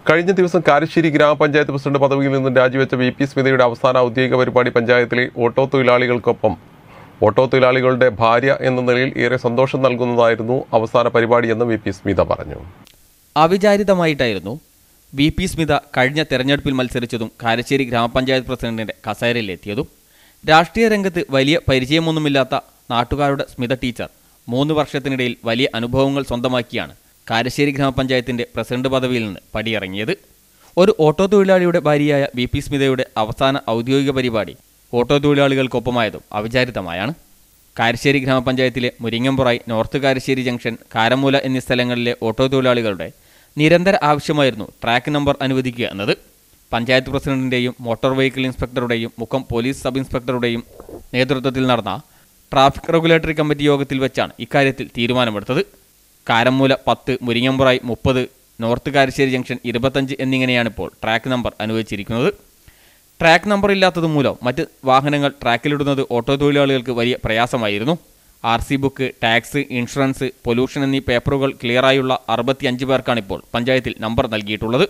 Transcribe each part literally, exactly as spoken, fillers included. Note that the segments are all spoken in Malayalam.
കഴിഞ്ഞ ദിവസം കാരശ്ശേരി ഗ്രാമപഞ്ചായത്ത് പ്രസിഡന്റ് പദവിയിൽ നിന്നും രാജിവെച്ച വി പി സ്മിതയുടെ അവസാന ഔദ്യോഗിക പരിപാടി പഞ്ചായത്തിലെ ഓട്ടോ തൊഴിലാളികൾക്കൊപ്പം ഓട്ടോ തൊഴിലാളികളുടെ ഭാര്യ എന്ന നിലയിൽ ഏറെ സന്തോഷം നൽകുന്നതായിരുന്നു അവസാന പരിപാടിയെന്ന് വി പി സ്മിത പറഞ്ഞു. അവിചാരിതമായിട്ടായിരുന്നു വി പി സ്മിത കഴിഞ്ഞ തെരഞ്ഞെടുപ്പിൽ മത്സരിച്ചതും കാരശ്ശേരി ഗ്രാമപഞ്ചായത്ത് പ്രസിഡന്റിന്റെ കസേരയിലെത്തിയതും. രാഷ്ട്രീയ രംഗത്ത് വലിയ പരിചയമൊന്നുമില്ലാത്ത നാട്ടുകാരുടെ സ്മിത ടീച്ചർ മൂന്ന് വർഷത്തിനിടയിൽ വലിയ അനുഭവങ്ങൾ സ്വന്തമാക്കിയാണ് കാരശ്ശേരി ഗ്രാമപഞ്ചായത്തിന്റെ പ്രസിഡന്റ് പദവിയിൽ നിന്ന് പടിയിറങ്ങിയത്. ഒരു ഓട്ടോ തൊഴിലാളിയുടെ ഭാര്യയായ വി പി സ്മിതയുടെ അവസാന ഔദ്യോഗിക പരിപാടി ഓട്ടോ തൊഴിലാളികൾക്കൊപ്പമായതും അവിചാരിതമായാണ്. കാരശ്ശേരി ഗ്രാമപഞ്ചായത്തിലെ മുരിങ്ങമ്പുറായി, നോർത്ത് കാരശ്ശേരി ജംഗ്ഷൻ, കാരമൂല എന്നീ സ്ഥലങ്ങളിലെ ഓട്ടോ തൊഴിലാളികളുടെ നിരന്തര ആവശ്യമായിരുന്നു ട്രാക്ക് നമ്പർ അനുവദിക്കുക എന്നത്. പഞ്ചായത്ത് പ്രസിഡന്റിന്റെയും മോട്ടോർ വെഹിക്കിൾ ഇൻസ്പെക്ടറുടെയും മുക്കം പോലീസ് സബ് ഇൻസ്പെക്ടറുടെയും നേതൃത്വത്തിൽ നടന്ന ട്രാഫിക് റെഗുലേറ്ററി കമ്മിറ്റി യോഗത്തിൽ വെച്ചാണ് ഇക്കാര്യത്തിൽ തീരുമാനമെടുത്തത്. കാരമൂല പത്ത്, മുരിങ്ങമ്പുറായി മുപ്പത്, നോർത്ത് കാരശ്ശേരി ജംഗ്ഷൻ ഇരുപത്തഞ്ച് എന്നിങ്ങനെയാണിപ്പോൾ ട്രാക്ക് നമ്പർ അനുവദിച്ചിരിക്കുന്നത്. ട്രാക്ക് നമ്പർ ഇല്ലാത്തതുമൂലം മറ്റ് വാഹനങ്ങൾ ട്രാക്കിലിടുന്നത് ഓട്ടോ തൊഴിലാളികൾക്ക് വലിയ പ്രയാസമായിരുന്നു. R C book, tax, insurance, pollution എന്നീ പേപ്പറുകൾ ക്ലിയറായുള്ള അറുപത്തി അഞ്ച് പേർക്കാണിപ്പോൾ പഞ്ചായത്തിൽ നമ്പർ നൽകിയിട്ടുള്ളത്.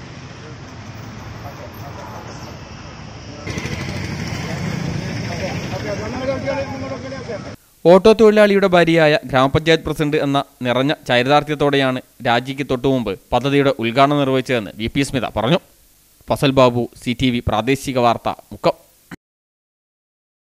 ഓട്ടോ തൊഴിലാളിയുടെ ഭാര്യയായ ഗ്രാമപഞ്ചായത്ത് പ്രസിഡന്റ് എന്ന നിറഞ്ഞ ചാരിതാർത്ഥ്യത്തോടെയാണ് രാജിക്ക് തൊട്ടുമുമ്പ് പദ്ധതിയുടെ ഉദ്ഘാടനം നിർവഹിച്ചതെന്ന് വി പി സ്മിത പറഞ്ഞു. Fasal Babu, C T V പ്രാദേശിക വാർത്ത, മുക്കം.